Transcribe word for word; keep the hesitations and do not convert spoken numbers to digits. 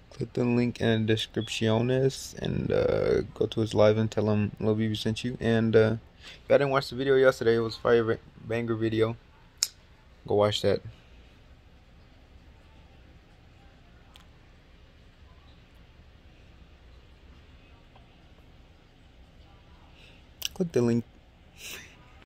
Click the link in the descriptiones and uh, go to his live and tell him Lil Baby sent you. And uh, if y'all didn't watch the video yesterday, it was a fire banger video. Go watch that. Click the link.